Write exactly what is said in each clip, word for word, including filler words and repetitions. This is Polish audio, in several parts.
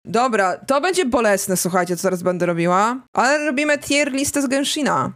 Dobra, to będzie bolesne, słuchajcie, co teraz będę robiła. Ale robimy tier listę z Genshina.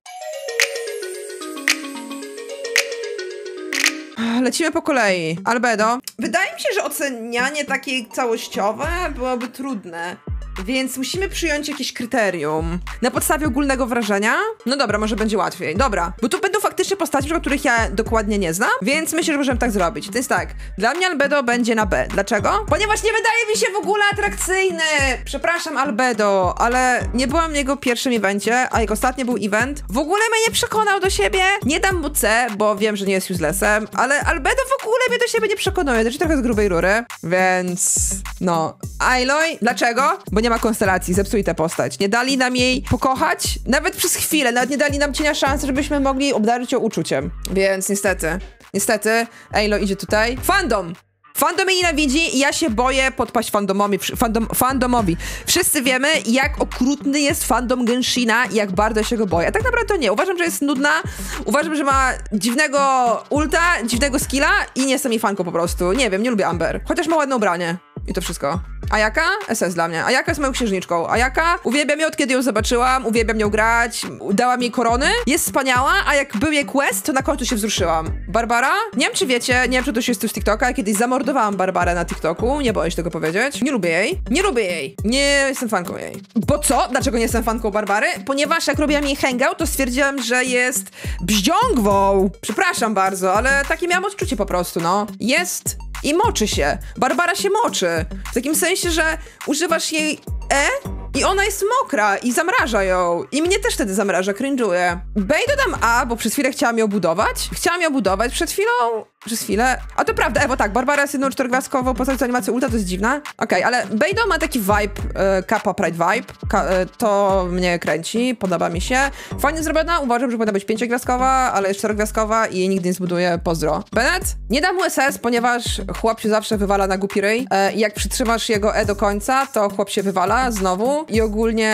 Lecimy po kolei. Albedo. Wydaje mi się, że ocenianie takie całościowe byłoby trudne. Więc musimy przyjąć jakieś kryterium. Na podstawie ogólnego wrażenia? No dobra, może będzie łatwiej. Dobra, bo tu będą faktycznie postaci, których ja dokładnie nie znam, więc myślę, że możemy tak zrobić. To jest tak, dla mnie Albedo będzie na B. Dlaczego? Ponieważ nie wydaje mi się w ogóle atrakcyjny. Przepraszam, Albedo, ale nie byłam w jego pierwszym evencie, a jak ostatni był event, w ogóle mnie nie przekonał do siebie. Nie dam mu C, bo wiem, że nie jest uselessem, ale Albedo w ogóle mnie do siebie nie przekonuje, też trochę z grubej rury, więc no. Aloy, dlaczego? Bo nie ma konstelacji, zepsuli tę postać. Nie dali nam jej pokochać, nawet przez chwilę, nawet nie dali nam cienia szansy, żebyśmy mogli obdarzyć ją uczuciem. Więc niestety, niestety, Aloy idzie tutaj. Fandom! Fandom mnie nienawidzi i ja się boję podpaść fandomowi, fandom, fandomowi. Wszyscy wiemy, jak okrutny jest fandom Genshina i jak bardzo się go boję. A tak naprawdę to nie. Uważam, że jest nudna, uważam, że ma dziwnego ulta, dziwnego skilla i nie jestem jej fanką po prostu. Nie wiem, nie lubię Amber. Chociaż ma ładne ubranie. I to wszystko. Ayaka? S S dla mnie. Ayaka jest moją księżniczką. Ayaka? Uwielbiam ją, od kiedy ją zobaczyłam, uwielbiam ją grać, dałam jej korony. Jest wspaniała, a jak był jej quest, to na końcu się wzruszyłam. Barbara? Nie wiem, czy wiecie, nie wiem, czy to się jest tu z TikToka, ja kiedyś zamordowałam Barbarę na TikToku, nie boję się tego powiedzieć. Nie lubię jej. Nie lubię jej. Nie jestem fanką jej. Bo co? Dlaczego nie jestem fanką Barbary? Ponieważ jak robiłam jej hangout, to stwierdziłam, że jest bździągwą. Przepraszam bardzo, ale takie miałam odczucie po prostu, no. Jest... I moczy się. Barbara się moczy. W takim sensie, że używasz jej E i ona jest mokra i zamraża ją. I mnie też wtedy zamraża, cringe'uję. B dodam A, bo przez chwilę chciałam ją budować. Chciałam ją budować przed chwilą... Przez chwilę... A to prawda, Ewo, tak, Barbara jest jedną czterogwiazdkową postacią z animacji ulta, to jest dziwne. Okej, okay, ale Beidou ma taki vibe, e, Kappa Pride vibe. Ka e, to mnie kręci, podoba mi się. Fajnie zrobiona, uważam, że powinna być pięciogwiazdkowa, ale jest czterogwiazdkowa i jej nigdy nie zbuduję, pozdro. Bennett? Nie dam mu S S, ponieważ chłop się zawsze wywala na głupi ryj. E, jak przytrzymasz jego E do końca, to chłop się wywala znowu i ogólnie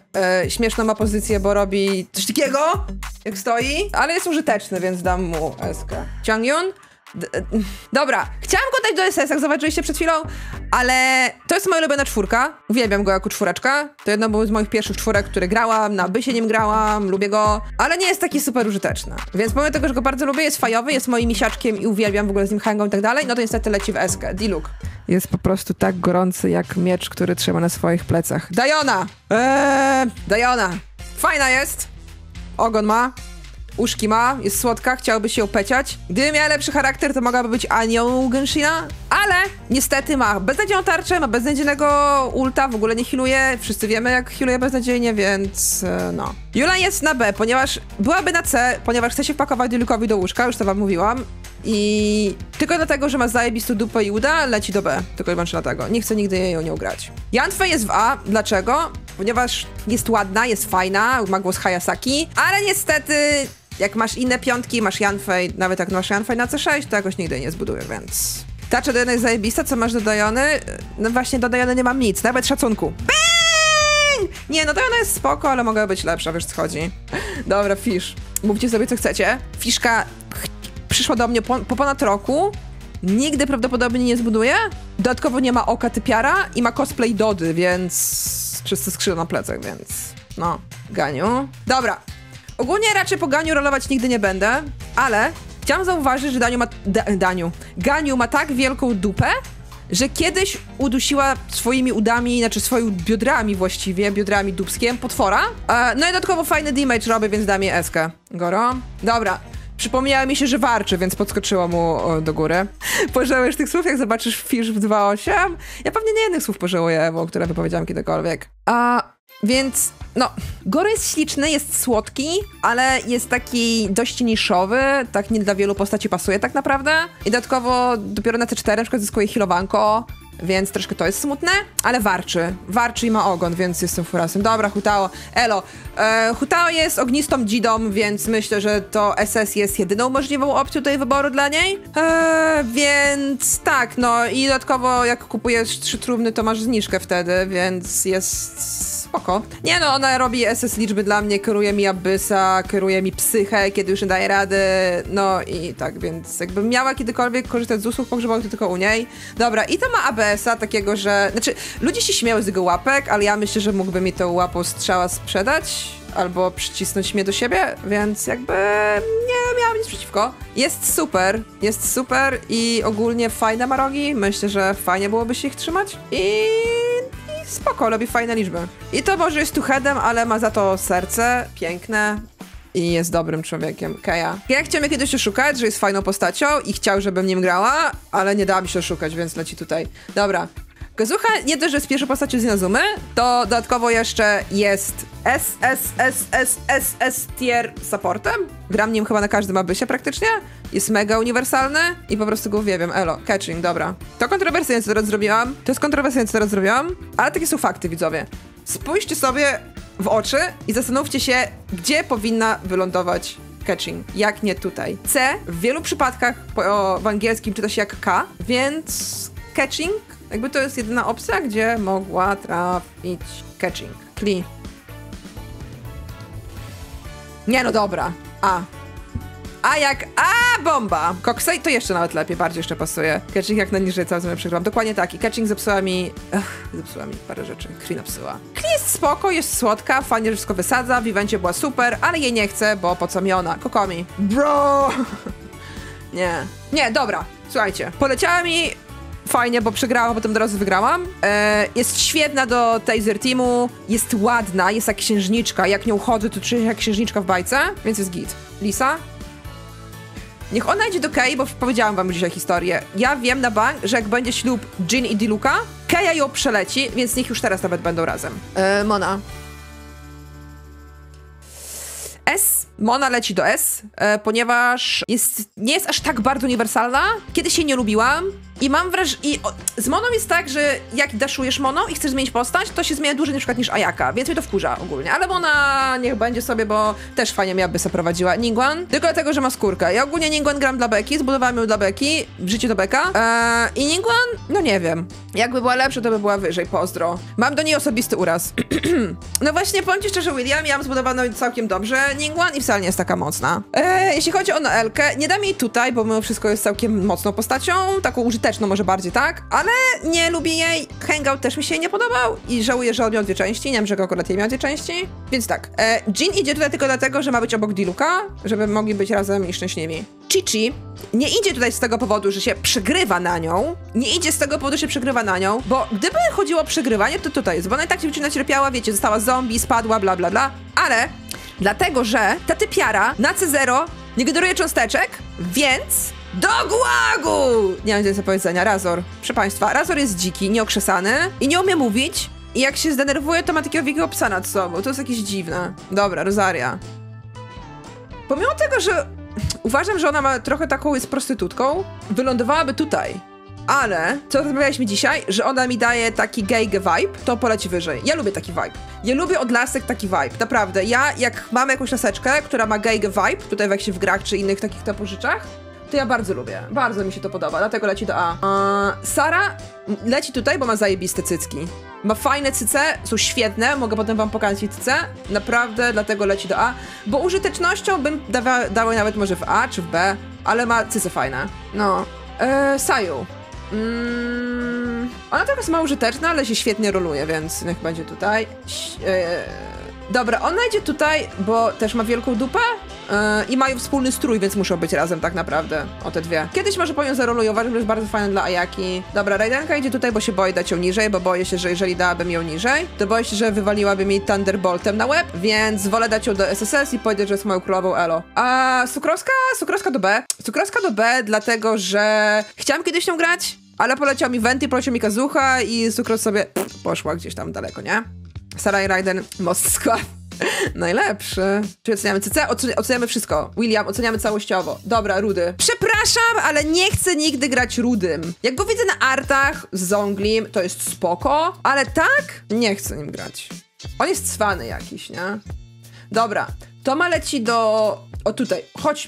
e, śmieszną ma pozycję, bo robi coś takiego, jak stoi, ale jest użyteczny, więc dam mu S K. Changyun? Dobra, chciałam go dać do S S, jak zobaczyliście przed chwilą, ale to jest moja ulubiona czwórka. Uwielbiam go jako czwóreczka. To jedno był z moich pierwszych czwórek, które grałam, na bysie nim grałam, lubię go, ale nie jest taki super użyteczny. Więc pomimo tego, że go bardzo lubię, jest fajowy, jest moim misiaczkiem i uwielbiam w ogóle z nim hangą i tak dalej, no to niestety leci w S K. D-Look. Jest po prostu tak gorący jak miecz, który trzyma na swoich plecach. Diona! Eee, Diona. Fajna jest. Ogon ma. Uszki ma, jest słodka, chciałby się ją peciać. Gdyby miała lepszy charakter, to mogłaby być Anią Genshina, ale niestety ma beznadziejną tarczę, ma beznadziejnego ulta, w ogóle nie healuje. Wszyscy wiemy, jak healuje beznadziejnie, więc no. Yula jest na B, ponieważ byłaby na C, ponieważ chce się wpakować Dilukowi do łóżka, już to wam mówiłam. I tylko dlatego, że ma zajebistą dupę i uda, leci do B. Tylko i wyłącznie dlatego. Nie chcę nigdy jej nią grać. Yanfei jest w A. Dlaczego? Ponieważ jest ładna, jest fajna, ma głos Hayasaki, ale niestety jak masz inne piątki, masz Yanfei, nawet jak masz Yanfei na C sześć, to jakoś nigdy nie zbudujesz, więc... Tarcza do Diony jest zajebista, co masz do Diony? No właśnie do Diony nie mam nic, nawet szacunku. Bang! Nie, no Diona jest spoko, ale mogła być lepsza, wiesz co chodzi. Dobra, Fish. Mówcie sobie, co chcecie. Fiszka przyszła do mnie po, po ponad roku. Nigdy prawdopodobnie nie zbuduje. Dodatkowo nie ma oka typiara i ma cosplay Dody, więc... Czyste skrzydła na plecach, więc... No, Ganiu. Dobra. Ogólnie raczej po Ganiu rolować nigdy nie będę, ale chciałam zauważyć, że Daniu ma... Da, Daniu. Ganiu ma tak wielką dupę, że kiedyś udusiła swoimi udami, znaczy swoimi biodrami właściwie, biodrami dupskiem, potwora. E, no i dodatkowo fajny damage robię, więc dam jej eskę. Goro. Dobra. Przypomniało mi się, że warczy, więc podskoczyło mu o, do góry. Pożałujesz tych słów, jak zobaczysz Fish w dwa osiem? Ja pewnie nie jednych słów pożałuję, Ewo, które wypowiedziałam kiedykolwiek. A więc, no, Goro jest śliczny, jest słodki, ale jest taki dość niszowy, tak nie dla wielu postaci pasuje tak naprawdę. I dodatkowo dopiero na C cztery na przykład zyskuje healowanko, więc troszkę to jest smutne, ale warczy. Warczy i ma ogon, więc jestem furasem. Dobra, Hutao. Elo. E, Hutao jest ognistą dzidą, więc myślę, że to S S jest jedyną możliwą opcją tutaj wyboru dla niej. E, więc tak, no i dodatkowo jak kupujesz trzy trumny, to masz zniżkę wtedy, więc jest spoko. Nie no, ona robi S S liczby dla mnie, kieruje mi Abyssa, kieruje mi psychę, kiedy już nie daje rady, no i tak, więc jakbym miała kiedykolwiek korzystać z usług pogrzebowych, to tylko u niej. Dobra, i to ma A B S-a takiego, że... Znaczy, ludzie się śmieją z jego łapek, ale ja myślę, że mógłby mi tą łapą strzała sprzedać, albo przycisnąć mnie do siebie, więc jakby nie miałam nic przeciwko. Jest super, jest super i ogólnie fajne ma rogi, myślę, że fajnie byłoby się ich trzymać i... i spoko, robi fajne liczby. I to może jest two-headem, ale ma za to serce, piękne i jest dobrym człowiekiem. Keja. Ja chciał mnie kiedyś oszukać, że jest fajną postacią i chciał, żebym nim grała, ale nie dała mi się oszukać, więc leci tutaj. Dobra. Kazuha nie dość, że jest pierwszą postacią z Inazumy, to dodatkowo jeszcze jest S S S S S S tier supportem. Gram nim chyba na każdym Abyssie praktycznie. Jest mega uniwersalny i po prostu go uwielbiam. Elo, catching, dobra. To kontrowersyjne, co teraz zrobiłam. To jest kontrowersyjne, co teraz zrobiłam, ale takie są fakty, widzowie. Spójrzcie sobie w oczy i zastanówcie się, gdzie powinna wylądować catching, jak nie tutaj. C w wielu przypadkach po, w angielskim czyta się jak K, więc catching jakby to jest jedyna opcja, gdzie mogła trafić catching. Kli. Nie no dobra. A. A jak A bomba! Koksej to jeszcze nawet lepiej, bardziej jeszcze pasuje. Catching jak najniżej cały czas przegrałam. Dokładnie tak. I catching zepsuła mi... Ech, zepsuła mi parę rzeczy. Kli napsuła. Kli jest spoko, jest słodka, fajnie, że wszystko wysadza, w evencie była super, ale jej nie chcę, bo po co mi ona? Kokomi. Bro! Nie. Nie, dobra. Słuchajcie. Poleciała mi... Fajnie, bo przegrałam, a potem od razu wygrałam. E, jest świetna do Taser Teamu, jest ładna, jest jak księżniczka. Jak nią chodzę, to czuję się jak księżniczka w bajce, więc jest git. Lisa? Niech ona idzie do Kei, bo powiedziałam wam dzisiaj historię. Ja wiem na bank, że jak będzie ślub Jin i Diluka, Keia ją przeleci, więc niech już teraz nawet będą razem. E, Mona. S. Mona leci do S, e, ponieważ jest, nie jest aż tak bardzo uniwersalna. Kiedyś jej nie lubiłam i mam wrażenie... I o, z Moną jest tak, że jak daszujesz Moną i chcesz zmienić postać, to się zmienia dłużej na przykład niż Ayaka, więc mnie to wkurza ogólnie. Ale Mona niech będzie sobie, bo też fajnie mnie Abyssa prowadziła. Ningguang, tylko dlatego, że ma skórkę. Ja ogólnie Ningguang gram dla Beki, zbudowałem ją dla Beki, w życiu do Beka. E, I Ningguang, no nie wiem. Jakby była lepsza, to by była wyżej, pozdro. Mam do niej osobisty uraz. No właśnie, powiem ci szczerze, William, ja mam zbudowaną całkiem dobrze Ningguang i wcale nie jest taka mocna. E, jeśli chodzi o Noelkę, nie dam jej tutaj, bo mimo wszystko jest całkiem mocną postacią, taką użyteczną może bardziej, tak? Ale nie lubię jej. Hangout też mi się nie podobał i żałuję, że on miał dwie części. Nie wiem, czego akurat jej miał dwie części. Więc tak, e, Jin idzie tutaj tylko dlatego, że ma być obok Diluka, żeby mogli być razem i szczęśliwi. Chi-Chi nie idzie tutaj z tego powodu, że się przegrywa na nią. Nie idzie z tego powodu, że się przegrywa na nią, bo gdyby chodziło o przegrywanie, to tutaj jest, bo ona i tak dziewczyna cierpiała, wiecie, została zombie, spadła, bla bla bla, ale dlatego, że ta typiara na C zero nie generuje cząsteczek, więc do gułagu! Nie mam nic do powiedzenia, Razor. Proszę państwa, Razor jest dziki, nieokrzesany i nie umie mówić i jak się zdenerwuje, to ma takiego wielkiego psa nad sobą. To jest jakieś dziwne. Dobra, Rosaria. Pomimo tego, że uważam, że ona ma trochę taką, jest prostytutką, wylądowałaby tutaj. Ale, co rozmawialiśmy dzisiaj, że ona mi daje taki gay vibe, to poleci wyżej. Ja lubię taki vibe. Ja lubię od lasek taki vibe, naprawdę. Ja, jak mam jakąś laseczkę, która ma gay vibe, tutaj jak się w grach czy innych takich typu rzeczach, to ja bardzo lubię. Bardzo mi się to podoba, dlatego leci do A. Uh, Sara leci tutaj, bo ma zajebiste cycki. Ma fajne cyce, są świetne, mogę potem wam pokazać jej cyce. Naprawdę, dlatego leci do A. Bo użytecznością bym dawa, dała nawet może w A czy w B, ale ma cyce fajne. No. Uh, Sayu. Mm, ona trochę jest mało użyteczna, ale się świetnie roluje, więc niech będzie tutaj. Yy, dobra, ona idzie tutaj, bo też ma wielką dupę yy, i mają wspólny strój, więc muszą być razem tak naprawdę. O te dwie. Kiedyś może po nią zaroluję, uważam, że jest bardzo fajna dla Ayaki. Dobra, Raidenka idzie tutaj, bo się boi dać ją niżej, bo boję się, że jeżeli dałabym ją niżej, to boję się, że wywaliłaby mi Thunderboltem na łeb, więc wolę dać ją do S S S i powiedzieć, że jest moją królową elo. A Sukrowska? Sukrowska do B. Sukrowska do B, dlatego, że chciałam kiedyś nią grać, ale poleciał mi Venti, poleciał mi Kazuha i Sucrow sobie pff, poszła gdzieś tam daleko, nie? Sara i Raiden, Most Squad. Najlepszy. Czyli oceniamy C C? Ocen oceniamy wszystko. William, oceniamy całościowo. Dobra, Rudy. Przepraszam, ale nie chcę nigdy grać Rudym. Jak go widzę na artach z Zonglim, to jest spoko, ale tak? Nie chcę nim grać. On jest cwany jakiś, nie? Dobra, Toma leci do... O tutaj, chodź.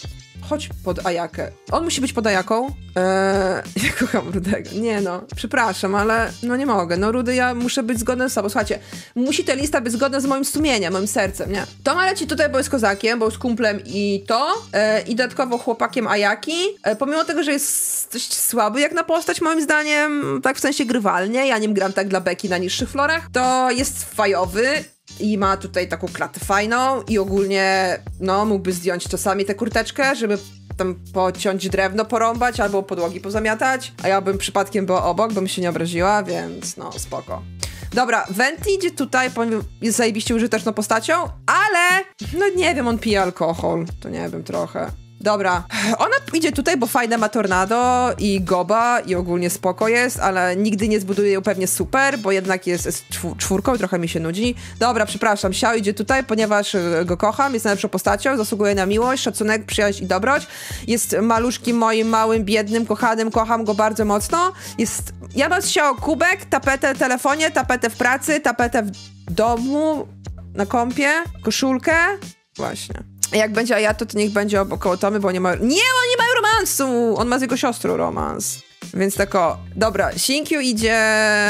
chodź pod Ayakę. On musi być pod Ayaką. Eee, ja kocham Rudego. Nie no, przepraszam, ale no nie mogę. No Rudy, ja muszę być zgodny z sobą. Słuchajcie, musi ta lista być zgodna z moim sumieniem, moim sercem, nie? To ma leci tutaj, bo jest kozakiem, bo jest kumplem i to. E, I dodatkowo chłopakiem Ayaki. E, pomimo tego, że jest dość słaby jak na postać, moim zdaniem, tak w sensie grywalnie, ja nim gram tak dla beki na niższych florach, to jest fajowy. I ma tutaj taką klatę fajną i ogólnie, no, mógłby zdjąć czasami tę kurteczkę, żeby tam pociąć drewno, porąbać albo podłogi pozamiatać, a ja bym przypadkiem była obok, bym się nie obraziła, więc no, spoko. Dobra, Venti idzie tutaj, jest zajebiście użyteczną postacią, ale, no nie wiem, on pije alkohol, to nie wiem, trochę. Dobra, ona idzie tutaj, bo fajne ma tornado i goba i ogólnie spoko jest, ale nigdy nie zbuduje ją pewnie super, bo jednak jest, jest czwórką i trochę mi się nudzi. Dobra, przepraszam, Xiao idzie tutaj, ponieważ go kocham, jest najlepszą postacią, zasługuje na miłość, szacunek, przyjaźń i dobroć. Jest maluszkim moim małym, biednym, kochanym, kocham go bardzo mocno. Jest, ja mam z Xiao kubek, tapetę w telefonie, tapetę w pracy, tapetę w domu, na kompie, koszulkę, właśnie. Jak będzie Ayato, to niech będzie około Tomy, bo nie ma... Nie, oni nie mają romansu! On ma z jego siostrą romans. Więc tak o... Dobra, Xinkyu idzie...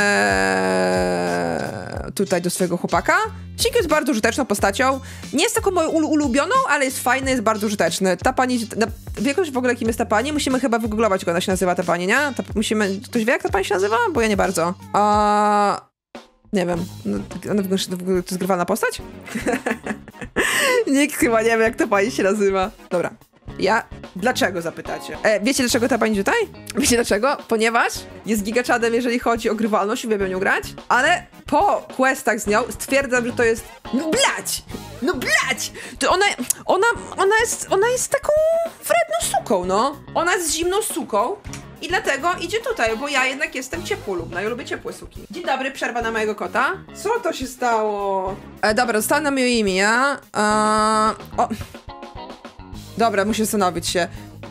tutaj do swojego chłopaka. Xinkyu jest bardzo użyteczną postacią. Nie jest taką moją ulubioną, ale jest fajny, jest bardzo użyteczny. Ta pani... Na... Wie ktoś w ogóle, kim jest ta pani? Musimy chyba wygooglować, jak ona się nazywa, ta pani, nie? Ta... Musimy... Ktoś wie, jak ta pani się nazywa? Bo ja nie bardzo. A... Nie wiem. No, ona w ogóle to jest grywalna postać? Nikt chyba nie wie, jak ta pani się nazywa. Dobra. Ja... Dlaczego zapytacie? E, wiecie, dlaczego ta pani tutaj? Wiecie dlaczego? Ponieważ jest gigaczadem, jeżeli chodzi o grywalność, uwielbiam nią grać, ale po questach z nią stwierdzam, że to jest... No blać! No blać! To ona... Ona... Ona jest... Ona jest taką wredną suką, no. Ona jest zimną suką. I dlatego idzie tutaj, bo ja jednak jestem ciepłolubna, ja lubię ciepłe suki. Dzień dobry, przerwa na mojego kota. Co to się stało? E, dobra, została na moje imię, ja... E, o... Dobra, muszę zastanowić się.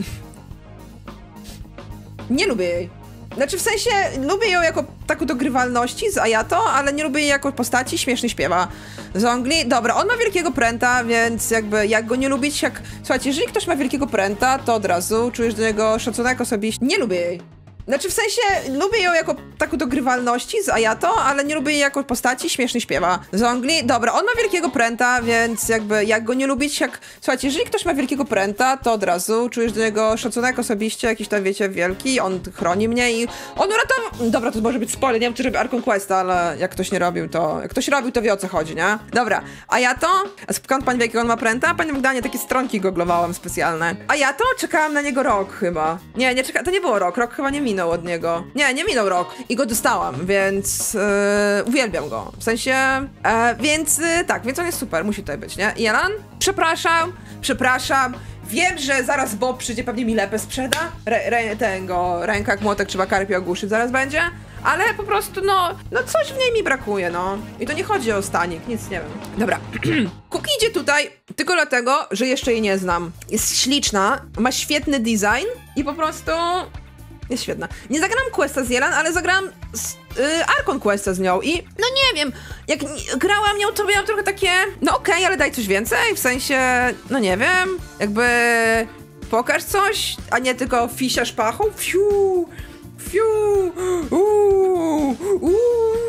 Nie lubię jej. Znaczy w sensie, lubię ją jako taką do grywalności z Ayato, ale nie lubię jej jako postaci, śmiesznie śpiewa. Zongli, dobra, on ma wielkiego pręta, więc jakby jak go nie lubić, jak... Słuchajcie, jeżeli ktoś ma wielkiego pręta, to od razu czujesz do niego szacunek osobiście. Nie lubię jej. Znaczy w sensie, lubię ją jako taką do grywalności z Ayato, ale nie lubię jej jako postaci, śmiesznie śpiewa. Zongli, dobra, on ma wielkiego pręta, więc jakby jak go nie lubić, jak... Słuchajcie, jeżeli ktoś ma wielkiego pręta, to od razu czujesz do niego szacunek osobiście, jakiś tam, wiecie, wielki, on chroni mnie i on uratował... Dobra, to może być spoiler, nie wiem, czy robi Arkon Questa, ale jak ktoś nie robił, to... Jak ktoś robił, to wie, o co chodzi, nie? Dobra, Ayato, a skąd pani wie, jakiego on ma pręta? Pani Magdalenie takie stronki googlowałam specjalne. Ayato, czekałam na niego rok chyba. Nie, nie czekałam, to nie było rok, rok chyba nie minął od niego. Nie, nie minął rok i go dostałam, więc yy, uwielbiam go. W sensie, e, więc yy, tak, więc on jest super, musi tutaj być, nie? Jelan? Przepraszam, przepraszam. Wiem, że zaraz Bob przyjdzie, pewnie mi lepę sprzeda. Re, re, tego, ręka jak młotek, trzeba karpia ogłuszyć, zaraz będzie. Ale po prostu, no, no coś w niej mi brakuje, no. I to nie chodzi o stanik, nic nie wiem. Dobra. Cookie idzie tutaj tylko dlatego, że jeszcze jej nie znam. Jest śliczna, ma świetny design i po prostu... Jest świetna. Nie zagram questa z Jelan, ale zagram z, yy, Arkon Questa z nią i no nie wiem, jak grałam nią, to miałam trochę takie, no okej, okay, ale daj coś więcej, w sensie, no nie wiem, jakby pokaż coś, a nie tylko fisia szpachą, fiu, fiu, uuu, uuu,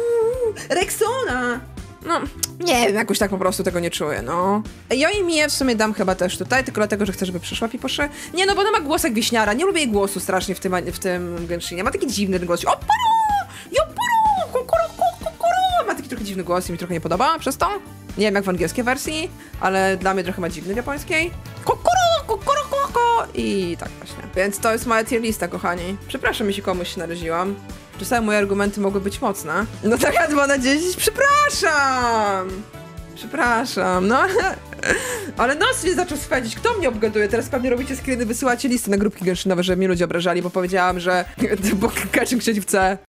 Rexona. No, nie wiem, jakoś tak po prostu tego nie czuję, no. Ja jej Mię w sumie dam chyba też tutaj, tylko dlatego, że chcę, żeby przyszła Piposze. Nie, no bo ona ma głos jak wiśniara, nie lubię jej głosu strasznie w tym, w tym Genshinie. Ma taki dziwny głos. O, paru! Jo, paru! Kukuru, kukuru! Ma taki trochę dziwny głos i mi trochę nie podoba przez to. Nie wiem jak w angielskiej wersji, ale dla mnie trochę ma dziwny w japońskiej. Kukuru, kukuru, kukuru! I tak właśnie. Więc to jest moja tier lista, kochani. Przepraszam, jeśli komuś się naraziłam. Czasami moje argumenty mogły być mocne. No tak, ja dwa na dziesięć, przepraszam! Przepraszam, no. Ale nos mnie zaczął spędzić. Kto mnie obgaduje? Teraz pewnie robicie screeny, wysyłacie listy na grupki genshinowe, żeby mnie ludzie obrażali, bo powiedziałam, że... bo Kaczyn chcieć chce.